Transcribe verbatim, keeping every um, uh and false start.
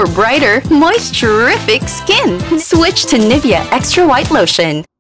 for brighter, moisturrific skin. Switch to NIVEA Extra White Lotion.